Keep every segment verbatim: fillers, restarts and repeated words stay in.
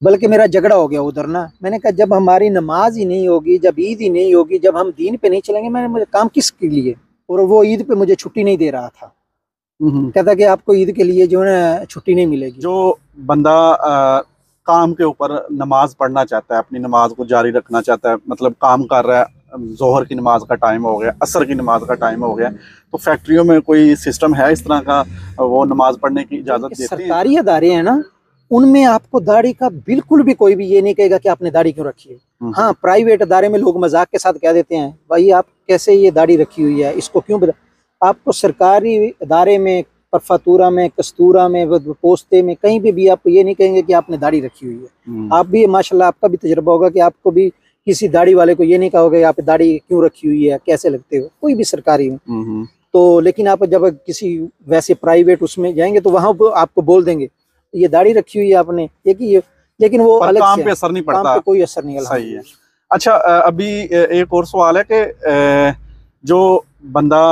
बल्कि मेरा झगड़ा हो गया उधर ना। मैंने कहा जब हमारी नमाज ही नहीं होगी, जब ईद ही नहीं होगी, जब हम दीन पे नहीं चलेंगे, मैंने मुझे काम किसके लिए। और वो ईद पे मुझे छुट्टी नहीं दे रहा था, कहता कि आपको ईद के लिए जो है ना छुट्टी नहीं मिलेगी। जो बंदा आ, काम के ऊपर नमाज पढ़ना चाहता है, अपनी नमाज को जारी रखना चाहता है, मतलब काम कर रहा है, जोहर की नमाज का टाइम हो गया, असर की नमाज का टाइम हो गया, तो फैक्ट्रियों में कोई सिस्टम है इस तरह का, वो नमाज पढ़ने की इजाज़त देते हैं? सरकारी अदारे हैं ना, उनमें आपको दाढ़ी का बिल्कुल भी कोई भी ये नहीं कहेगा कि आपने दाढ़ी क्यों रखी है। हाँ, प्राइवेट अदारे में लोग मजाक के साथ कह देते हैं भाई आप कैसे ये दाढ़ी रखी हुई है, इसको क्यों बता। आपको सरकारी अदारे में, परफातूरा में, कस्तूरा में, पोस्ते में, कहीं पे भी आप ये नहीं कहेंगे कि आपने दाढ़ी रखी हुई है। आप भी माशाल्लाह, आपका भी तजुर्बा होगा कि आपको भी किसी दाढ़ी वाले को ये नहीं कहोगे आप दाढ़ी क्यों रखी हुई है, कैसे लगते हो, कोई भी सरकारी में। तो लेकिन आप जब किसी वैसे प्राइवेट उसमें जाएंगे तो वहां आपको बोल देंगे ये दाढ़ी रखी हुई है आपने, एक ही, लेकिन वो अलग काम से पे असर नहीं पड़ता, काम पे कोई असर नहीं। सही है। अच्छा, अभी एक और सवाल है कि जो बंदा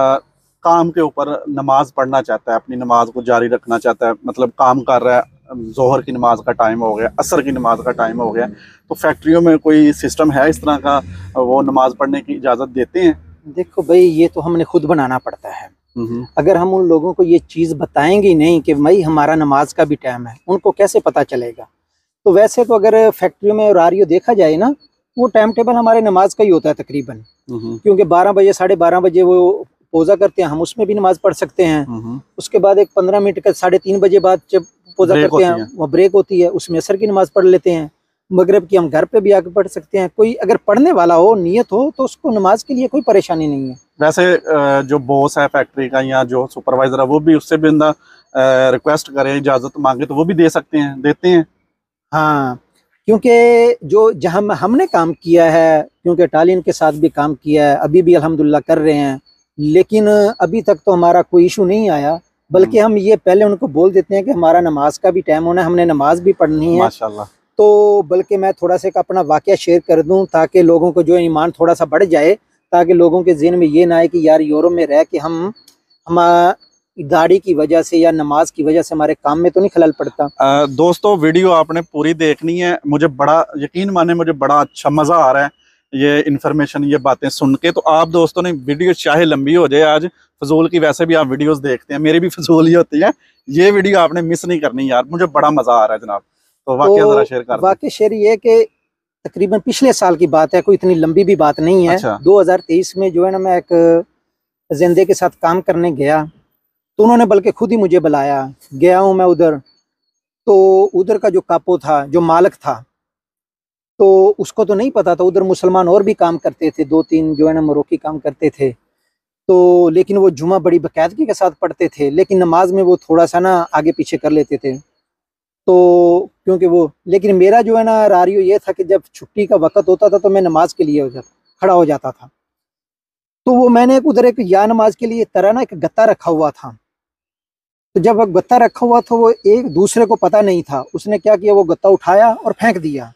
काम के ऊपर नमाज पढ़ना चाहता है, अपनी नमाज को जारी रखना चाहता है, मतलब काम कर रहा है, जोहर की नमाज का टाइम हो गया, असर की नमाज का टाइम हो गया, तो फैक्ट्रियों में कोई सिस्टम है इस तरह का, वो नमाज पढ़ने की इजाज़त देते हैं? देखो भाई, ये तो हमने खुद बनाना पड़ता है। अगर हम उन लोगों को ये चीज़ बताएंगे नहीं कि भाई हमारा नमाज का भी टाइम है, उनको कैसे पता चलेगा। तो वैसे तो अगर फैक्ट्रियों में और आरियो देखा जाए ना, वो टाइम टेबल हमारे नमाज का ही होता है तकरीबन, क्योंकि बारह बजे साढ़े बारह बजे वो पोजा करते हैं, हम उसमें भी नमाज पढ़ सकते हैं। उसके बाद एक पंद्रह मिनट का साढ़े तीन बजे बाद जब पोजा करते हैं, वो ब्रेक होती है, उसमें असर की नमाज पढ़ लेते हैं। मगरिब की हम घर पे भी आके पढ़ सकते हैं। कोई अगर पढ़ने वाला हो, नियत हो, तो उसको नमाज के लिए कोई परेशानी नहीं है। वैसे जो बॉस है फैक्ट्री का या जो सुपरवाइजर है, वो भी उससे भी बंदा रिक्वेस्ट करे, इजाजत मांगे तो वो भी दे सकते हैं, देते हैं। हाँ, क्योंकि जो जहाँ हमने काम किया है, क्योंकि इटालियन के साथ भी काम किया है, अभी भी अल्हम्दुलिल्लाह कर रहे हैं, लेकिन अभी तक तो हमारा कोई इशू नहीं आया। बल्कि हम ये पहले उनको बोल देते हैं कि हमारा नमाज का भी टाइम होना है, हमने नमाज भी पढ़नी है। माशाल्लाह। तो बल्कि मैं थोड़ा सा अपना वाकया शेयर कर दूं ताकि लोगों को जो ईमान थोड़ा सा बढ़ जाए, ताकि लोगों के ज़हन में ये ना आए कि यार यूरोप में रह के हम हम गाड़ी की वजह से या नमाज की वजह से हमारे काम में तो नहीं खलल पड़ता। आ, दोस्तों, वीडियो आपने पूरी देखनी है। मुझे बड़ा यकीन माने, मुझे बड़ा अच्छा मज़ा आ रहा है ये इन्फॉर्मेशन, ये बातें सुन के। तो आप दोस्तों ने वीडियो चाहे लंबी हो जाए, आज फजूल की वैसे भी आप वीडियोस देखते हैं, मेरी भी फजूल ही होती है, ये वीडियो आपने मिस नहीं करनी यार, मुझे बड़ा मज़ा आ रहा है जनाब। तो वाकया जरा शेयर कर। वाकया शेयर ये कि तकरीबन पिछले साल की बात है, कोई इतनी लंबी भी बात नहीं है। अच्छा। दो हज़ार तेईस में जो है ना, मैं एक जिंदे के साथ काम करने गया, तो उन्होंने बल्कि खुद ही मुझे बुलाया। गया हूँ मैं उधर, तो उधर का जो कापो था, जो मालिक था, तो उसको तो नहीं पता था। उधर मुसलमान और भी काम करते थे, दो तीन जो है ना मरोकी काम करते थे। तो लेकिन वो जुमा बड़ी बाकायदगी के साथ पढ़ते थे, लेकिन नमाज में वो थोड़ा सा ना आगे पीछे कर लेते थे। तो क्योंकि वो, लेकिन मेरा जो है ना रारियो ये था कि जब छुट्टी का वक्त होता था तो मैं नमाज के लिए हो जाता, खड़ा हो जाता था। तो वो मैंने एक उधर एक या नमाज के लिए तरह ना एक गत्ता रखा हुआ था। तो जब वो गत्ता रखा हुआ था, वो एक दूसरे को पता नहीं था, उसने क्या किया, वो गत्ता उठाया और फेंक दिया।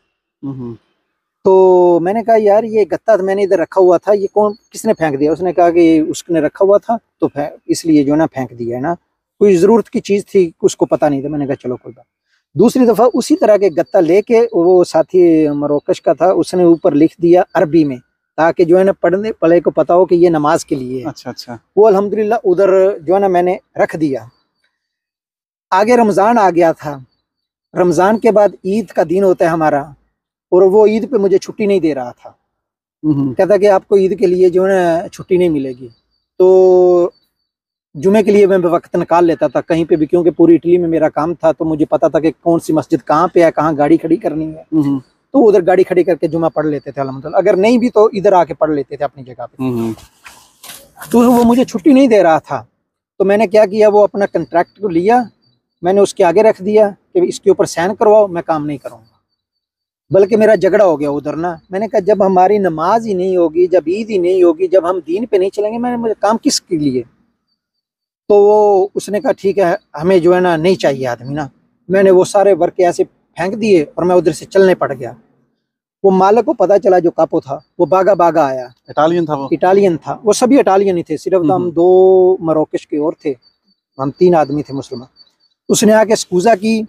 तो मैंने कहा यार ये गत्ता मैंने इधर रखा हुआ था, ये कौन, किसने फेंक दिया। उसने कहा कि उसने रखा हुआ था तो इसलिए जो ना फेंक दिया है ना, कोई ज़रूरत की चीज़ थी, उसको पता नहीं था। मैंने कहा चलो कोई बात। दूसरी दफ़ा उसी तरह के गत्ता लेके, वो साथी मरोकश का था, उसने ऊपर लिख दिया अरबी में, ताकि जो है ना पढ़ने वाले को पता हो कि ये नमाज के लिए है। अच्छा अच्छा। वो अल्हम्दुलिल्लाह उधर जो है ना मैंने रख दिया। आगे रमज़ान आ गया था। रमज़ान के बाद ईद का दिन होता है हमारा, और वो ईद पे मुझे छुट्टी नहीं दे रहा था। कहता कि आपको ईद के लिए जो है ना छुट्टी नहीं मिलेगी। तो जुमे के लिए मैं वक्त निकाल लेता था कहीं पे भी, क्योंकि पूरी इटली में मेरा काम था, तो मुझे पता था कि कौन सी मस्जिद कहाँ पे है, कहाँ गाड़ी खड़ी करनी है। तो उधर गाड़ी खड़ी करके जुमा पढ़ लेते थे अल्हम्दुलिल्लाह। अगर नहीं भी तो इधर आके पढ़ लेते थे अपनी जगह पे। तो वो मुझे छुट्टी नहीं दे रहा था। तो मैंने क्या किया, वो अपना कंट्रैक्ट को लिया, मैंने उसके आगे रख दिया कि इसके ऊपर साइन करवाओ, मैं काम नहीं करूँगा। बल्कि मेरा झगड़ा हो गया उधर ना। मैंने कहा जब हमारी नमाज ही नहीं होगी, जब ईद ही नहीं होगी, जब हम दीन पे नहीं चलेंगे, मैंने मुझे काम किसके लिए। तो वो उसने कहा ठीक है, हमें जो है ना नहीं चाहिए आदमी ना। मैंने वो सारे वर्क ऐसे फेंक दिए और मैं उधर से चलने पड़ गया। वो मालिक को पता चला, जो कापो था, वो बागा बागा आया। इटालियन था वो? इटालियन था वो, सभी इटालियन ही थे, सिर्फ हम दो मरोकश के और थे, हम तीन आदमी थे मुसलमान। उसने आके स्कूजा की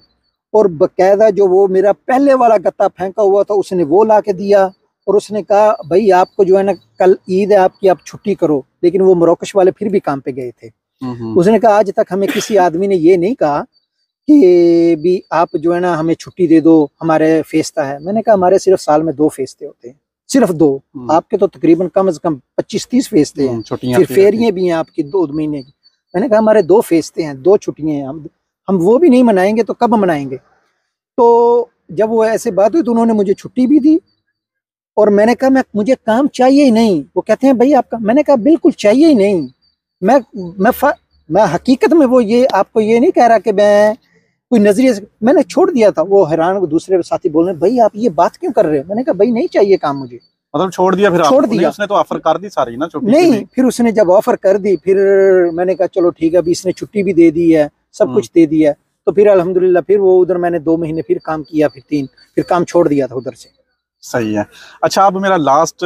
और बकायदा जो वो मेरा पहले वाला गत्ता फेंका हुआ था उसने वो ला के दिया, और उसने कहा भाई आपको जो है ना कल ईद है आपकी, आप छुट्टी करो। लेकिन वो मरोकश वाले फिर भी काम पे गए थे। उसने कहा आज तक हमें किसी आदमी ने ये नहीं कहा कि भी आप जो है ना हमें छुट्टी दे दो, हमारे फेस्ता है। मैंने कहा हमारे सिर्फ साल में दो फेस्ते होते हैं, सिर्फ दो। आपके तो तकरीबन कम से कम पच्चीस तीस फेस्ते हैं, फिर फेरियां भी हैं आपकी दो महीने की। मैंने कहा हमारे दो फेस्ते हैं, दो छुट्टियां हैं, हम हम वो भी नहीं मनाएंगे तो कब मनाएंगे। तो जब वो ऐसे बात हुई तो उन्होंने मुझे छुट्टी भी दी, और मैंने कहा मैं मुझे काम चाहिए ही नहीं। वो कहते हैं भाई आपका, मैंने कहा बिल्कुल चाहिए ही नहीं। मैं मैं फ, मैं हकीकत में वो ये आपको ये नहीं कह रहा कि मैं कोई नजरिए से, मैंने छोड़ दिया था। वो हैरान, दूसरे साथी बोल रहे भाई आप ये बात क्यों कर रहे हैं। मैंने कहा भाई नहीं चाहिए काम मुझे, मतलब छोड़ दिया। फिर छोड़ दिया। उसने तो ऑफर कर दी सारी ना छुट्टी? नहीं, फिर उसने जब ऑफर कर दी फिर मैंने कहा चलो ठीक है, अभी इसने छुट्टी भी दे दी है, सब कुछ दे दिया है, तो फिर अल्हम्दुलिल्लाह फिर वो उधर मैंने दो महीने फिर काम किया, फिर तीन, फिर काम छोड़ दिया था उधर से। सही है। अच्छा, अब मेरा लास्ट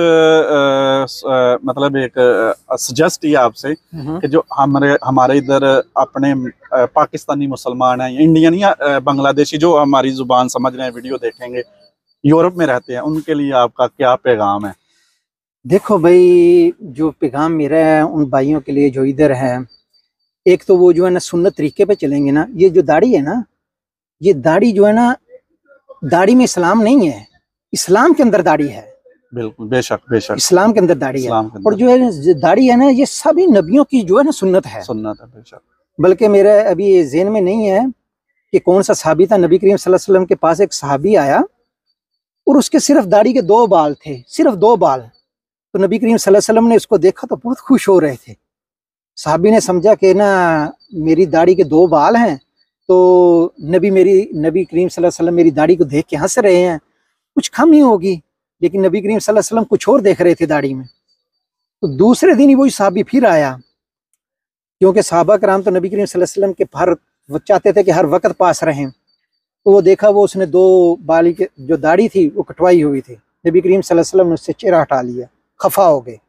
मतलब एक सजेस्ट ये आपसे कि जो हमारे हमारे इधर अपने आ, पाकिस्तानी मुसलमान हैं, इंडियन या बांग्लादेशी जो हमारी जुबान समझ रहे हैं, वीडियो देखेंगे, यूरोप में रहते हैं, उनके लिए आपका क्या पैगाम है? देखो भाई, जो पैगाम मेरा है उन भाइयों के लिए जो इधर है, एक तो वो जो है ना सुन्नत तरीके पे चलेंगे ना। ये जो दाढ़ी है ना, ये दाढ़ी जो है ना, दाढ़ी में इस्लाम नहीं है, इस्लाम के अंदर दाढ़ी है। बिल्कुल, बेशक बेशक इस्लाम के अंदर दाढ़ी है। अंदर। और जो है दाढ़ी है ना, ये सभी नबियों की जो है ना सुन्नत है, सुन्नत है बेशक। बल्कि मेरा अभी ज़हन में नहीं है कि कौन सा सहाबी था, नबी करीम सल्लल्लाहु अलैहि वसल्लम के पास एक सहाबी आया और उसके सिर्फ दाढ़ी के दो बाल थे, सिर्फ दो बाल। तो नबी करीम सल्लल्लाहु अलैहि वसल्लम ने उसको देखा तो बहुत खुश हो रहे थे। सहाबी ने समझा कि ना मेरी दाढ़ी के दो बाल हैं, तो नबी मेरी नबी करीम सल्लल्लाहु अलैहि वसल्लम मेरी दाढ़ी को देख के हंस रहे हैं, कुछ कमी होगी। लेकिन नबी करीम सल्लल्लाहु अलैहि वसल्लम कुछ और देख रहे थे दाढ़ी में। तो दूसरे दिन ही वही सहाबी फिर आया, क्योंकि सहाबा कराम तो नबी करीम सल्लल्लाहु अलैहि वसल्लम के हर वो चाहते थे कि हर वक्त पास रहें। तो वो देखा, वो उसने दो बाली के जो दाढ़ी थी वो कटवाई हुई थी। नबी करीम सल्लल्लाहु अलैहि वसल्लम ने उससे चेहरा हटा लिया, खफा हो गए।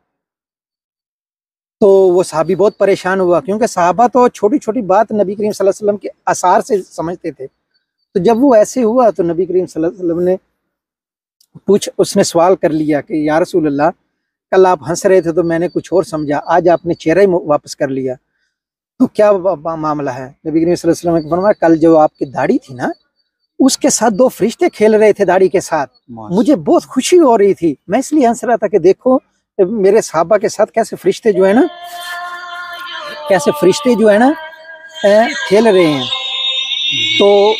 तो वो सहाबी बहुत परेशान हुआ, क्योंकि सहाबा तो छोटी छोटी बात नबी करीम सल्लल्लाहु अलैहि वसल्लम के आसार से समझते थे। तो जब वो ऐसे हुआ तो नबी करीम सल्लल्लाहु अलैहि वसल्लम ने पूछ उसने सवाल कर लिया कि या रसूल अल्लाह, कल आप हंस रहे थे तो मैंने कुछ और समझा, आज आपने चेहरा ही वापस कर लिया, तो क्या मामला है? नबी करीम सल्लल्लाहु अलैहि वसल्लम ने फरमाया, कल जो आपकी दाढ़ी थी ना, उसके साथ दो फरिश्ते खेल रहे थे दाढ़ी के साथ, मुझे बहुत खुशी हो रही थी, मैं इसलिए हंस रहा था कि देखो मेरे सहाबा के साथ कैसे फरिश्ते जो है ना, कैसे फरिश्ते जो है ना खेल रहे हैं। तो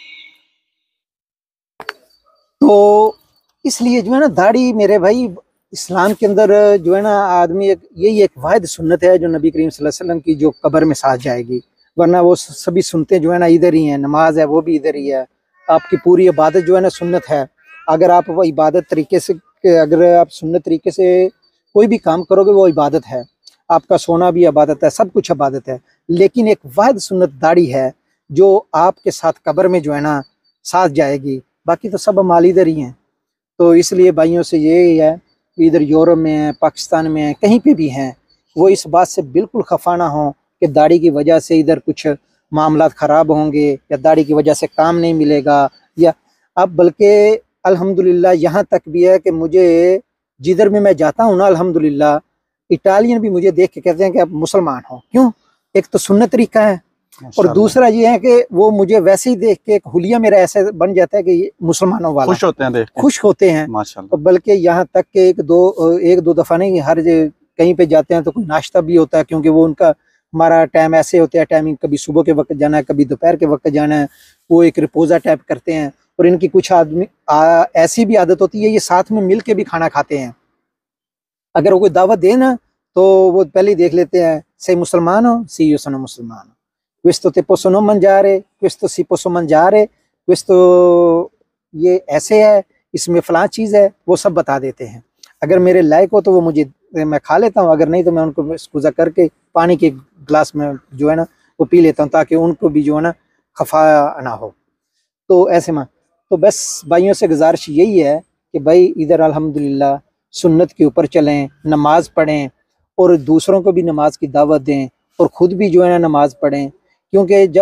तो इसलिए जो है ना दाढ़ी मेरे भाई, इस्लाम के अंदर जो है ना आदमी एक यही एक वाहिद सुन्नत है जो नबी करीम सल्लल्लाहु अलैहि वसल्लम की जो कब्र में साथ जाएगी। वरना वो सभी सुनते जो है ना इधर ही हैं, नमाज है वो भी इधर ही है, आपकी पूरी इबादत जो है ना सुन्नत है। अगर आप वो इबादत तरीके से, अगर आप सुन्नत तरीके से कोई भी काम करोगे वो इबादत है, आपका सोना भी इबादत है, सब कुछ इबादत है। लेकिन एक वाहिद सुन्नत दाढ़ी है जो आपके साथ कब्र में जो है ना साथ जाएगी, बाकी तो सब अमाल इधर ही हैं। तो इसलिए भाइयों से यही है, इधर यूरोप में है, पाकिस्तान में है, कहीं पे भी हैं, वो इस बात से बिल्कुल खफा ना हो कि दाढ़ी की वजह से इधर कुछ मामलात ख़राब होंगे या दाढ़ी की वजह से काम नहीं मिलेगा। या अब बल्कि अल्हम्दुलिल्लाह यहाँ तक भी है कि मुझे जिधर भी मैं जाता हूँ ना, अल्हम्दुलिल्लाह इटालियन भी मुझे देख के कहते हैं कि आप मुसलमान हो। क्यों? एक तो सुन्नत तरीका है, और दूसरा ये है कि वो मुझे वैसे ही देख के एक हुलिया मेरा ऐसे बन जाता है कि मुसलमानों वाला, खुश होते हैं देख के। खुश होते हैं माशाल्लाह। बल्कि यहाँ तक के एक दो एक दो दफ़ा नहीं, हर कहीं पे जाते हैं तो कोई नाश्ता भी होता है, क्योंकि वो उनका हमारा टाइम ऐसे होता है, टाइमिंग कभी सुबह के वक्त जाना है, कभी दोपहर के वक्त जाना है, वो एक रिपोजा टाइप करते हैं। और इनकी कुछ आदमी आ, ऐसी भी आदत होती है, ये साथ में मिल के भी खाना खाते हैं। अगर वो कोई दावत दे ना तो वो पहले ही देख लेते हैं, से मुसलमान हो, सी io sono मुसलमान, questo te posso non mangiare, questo si posso mangiare, questo ये ऐसे है, इसमें फलां चीज़ है, वो सब बता देते हैं। अगर मेरे लायक हो तो वो मुझे, मैं खा लेता हूँ, अगर नहीं तो मैं उनको स्कूजा करके पानी के गिलास में जो है ना वो पी लेता हूँ, ताकि उनको भी जो है ना खफा ना हो। तो ऐसे में तो बस भाइयों से गुजारिश यही है कि भाई इधर अल्हम्दुलिल्लाह सुन्नत के ऊपर चलें, नमाज पढ़ें और दूसरों को भी नमाज की दावत दें और ख़ुद भी जो है ना नमाज पढ़ें। क्योंकि जब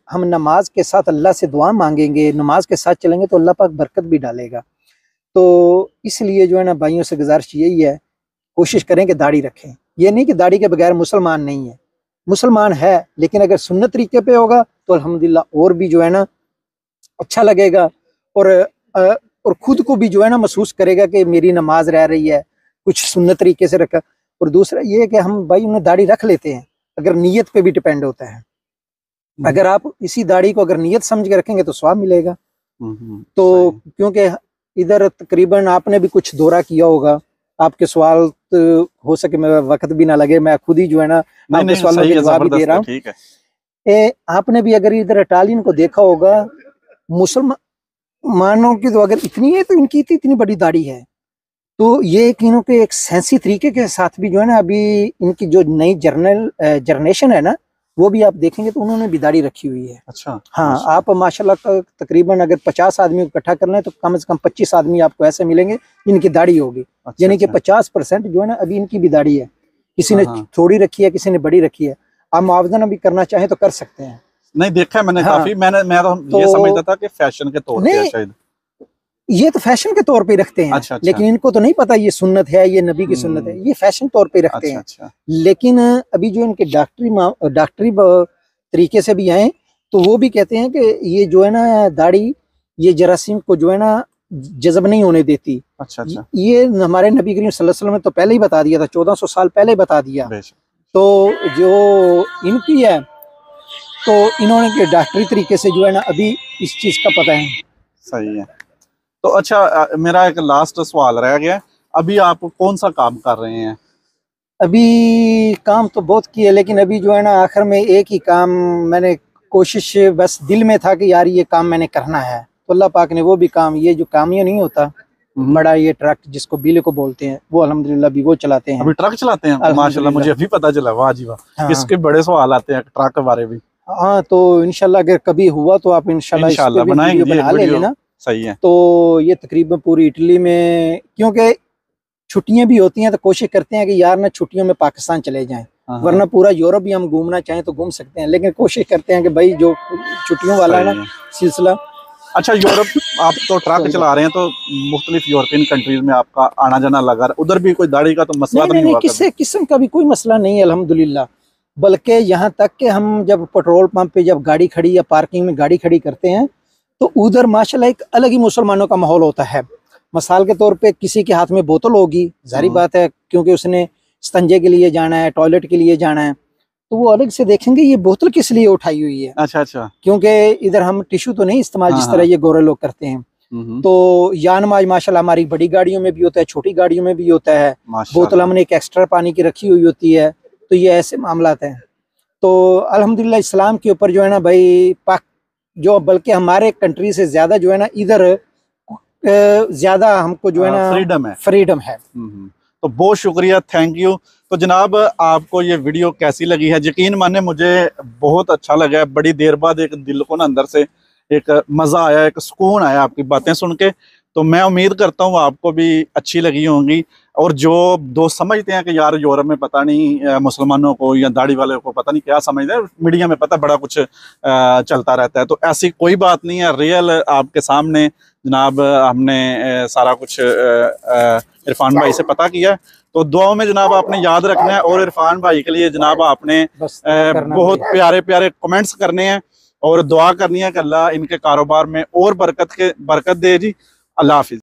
हम नमाज के साथ अल्लाह से दुआ मांगेंगे, नमाज के साथ चलेंगे तो अल्लाह पाक बरकत भी डालेगा। तो इसलिए जो है ना भाइयों से गुजारिश यही है, कोशिश करें कि दाढ़ी रखें। ये नहीं कि दाढ़ी के बगैर मुसलमान नहीं है, मुसलमान है, लेकिन अगर सुन्नत तरीके पे होगा तो अल्हम्दुलिल्लाह और भी जो है ना अच्छा लगेगा, और और खुद को भी जो है ना महसूस करेगा कि मेरी नमाज रह रही है, कुछ सुन्नत तरीके से रखा। और दूसरा ये है कि हम भाई उन्हें दाढ़ी रख लेते हैं, अगर नीयत पे भी डिपेंड होता है। अगर आप इसी दाढ़ी को अगर नीयत समझ के रखेंगे तो स्वाब मिलेगा। तो क्योंकि इधर तकरीबन आपने भी कुछ दौरा किया होगा, आपके सवाल तो हो सके मैं वक्त भी ना लगे, मैं खुद ही जो है ना आपके सवालों के जवाब भी दे रहा हूँ। आपने भी अगर इधर इटालियन को देखा होगा, मुसलमानों की तो अगर इतनी है तो इनकी तो इतनी बड़ी दाढ़ी है। तो ये कि इनों के एक सेंसी तरीके के साथ भी जो है ना, अभी इनकी जो नई जर्नल जनरेशन है ना, वो भी आप देखेंगे तो उन्होंने भी दाढ़ी रखी हुई है। अच्छा, हाँ, अच्छा। आप माशाल्लाह तकरीबन अगर पचास आदमी को इकट्ठा करना है तो कम से कम पच्चीस आदमी आपको ऐसे मिलेंगे जिनकी दाढ़ी होगी। अच्छा, यानी कि पचास परसेंट जो है ना अभी इनकी भी दाढ़ी है, किसी ने थोड़ी रखी है, किसी ने बड़ी रखी है। आप मुआवजा भी करना चाहें तो कर सकते हैं। नहीं देखा है मैंने, हाँ, काफी मैंने मैं तो, तो ये समझता था कि फैशन के तौर पे शायद, ये तो फैशन के तौर पे रखते हैं। अच्छा, अच्छा। लेकिन इनको तो नहीं पता ये सुन्नत है, ये नबी की सुन्नत है, ये फैशन तौर पे रखते हैं। अच्छा। लेकिन अभी जो इनके डॉक्टरी डॉक्टरी तरीके से भी आए तो वो भी कहते हैं कि ये जो है ना दाढ़ी, ये जरासीम को जो है ना जज़ब नहीं होने देती। अच्छा, अच्छा। ये हमारे नबी करीम सल्लल्लाहु अलैहि वसल्लम ने तो पहले ही बता दिया था, चौदह सौ साल पहले बता दिया। तो जो इनकी है तो इन्होंने डॉक्टरी तरीके से जो है ना अभी इस चीज का पता है। सही है। तो अच्छा, मेरा एक लास्ट सवाल रह गया, अभी आप कौन सा काम कर रहे हैं? अभी काम तो बहुत किए, लेकिन अभी जो है ना आखिर में एक ही काम मैंने कोशिश बस दिल में था कि यार ये काम मैंने करना है, तो अल्लाह पाक ने वो भी काम, ये जो काम ये नहीं होता बड़ा, ये ट्रक जिसको बिले को बोलते हैं, वो अल्हम्दुलिल्लाह भी वो चलाते हैं। अभी ट्रक चलाते हैं? माशाल्लाह, मुझे अभी पता चला। वाह जी वाह। हाँ। इसके बड़े सवाल आते हैं ट्रक के बारे में। हाँ, तो इंशाल्लाह अगर कभी हुआ तो आप इंशाल्लाह इंशाल्लाह बनाएंगे, बना ले लेना। सही है। तो ये तकरीबन पूरी इटली में, क्योंकि छुट्टियां भी होती हैं तो कोशिश करते हैं कि यार ना छुट्टियों में पाकिस्तान चले जाएं, वरना पूरा यूरोप भी हम घूमना चाहें तो घूम सकते हैं, लेकिन कोशिश करते हैं कि भाई जो छुट्टियों वाला है ना सिलसिला। अच्छा, यूरोप आप तो ट्रक चला रहे हैं, तो मुख्तलिफ यूरोपियन कंट्रीज में आपका आना जाना लगा, उधर भी कोई दाढ़ी का तो मसला नहीं, तो नहीं, नहीं हुआ? किसी किस्म का भी कोई मसला नहीं है अल्हम्दुलिल्लाह। बल्कि यहाँ तक कि हम जब पेट्रोल पंप पे जब गाड़ी खड़ी या पार्किंग में गाड़ी खड़ी करते हैं तो उधर माशाल्लाह एक अलग ही मुसलमानों का माहौल होता है। मिसाल के तौर पे किसी के हाथ में बोतल होगी, जाहिर बात है क्योंकि उसने स्तंजे के लिए जाना है, टॉयलेट के लिए जाना है, तो वो अलग से देखेंगे ये बोतल किस लिए उठाई हुई है। अच्छा, अच्छा। क्योंकि इधर हम टिश्यू तो नहीं इस्तेमाल जिस तरह ये गोरे लोग करते हैं। तो या नमाज माशाल्लाह हमारी बड़ी गाड़ियों में भी होता है, छोटी गाड़ियों में भी होता है। बोतल हमने एक एक्स्ट्रा पानी की रखी हुई होती है, तो ये ऐसे मामलात हैं। तो अल्हम्दुलिल्लाह इस्लाम के ऊपर जो है ना भाई पाक, जो बल्कि हमारे कंट्री से ज्यादा जो है ना इधर ज्यादा हमको जो है ना फ्रीडम है, फ्रीडम है। तो बहुत शुक्रिया, थैंक यू। तो जनाब, आपको ये वीडियो कैसी लगी है? यकीन माने मुझे बहुत अच्छा लगा है, बड़ी देर बाद एक दिल को ना अंदर से एक मजा आया, एक सुकून आया आपकी बातें सुन के। तो मैं उम्मीद करता हूँ आपको भी अच्छी लगी होंगी। और जो दोस्त समझते हैं कि यार यूरोप में पता नहीं मुसलमानों को या दाढ़ी वाले को पता नहीं क्या समझते हैं, मीडिया में पता बड़ा कुछ चलता रहता है, तो ऐसी कोई बात नहीं है। रियल आपके सामने जनाब हमने सारा कुछ इरफान भाई से पता किया। तो दुआओं में जनाब आपने याद रखना है, और इरफान भाई के लिए जनाब आपने बहुत प्यारे प्यारे कमेंट्स करने हैं और दुआ करनी है कि अल्लाह इनके कारोबार में और बरकत के बरकत दे जी। अल्लाह हाफिज।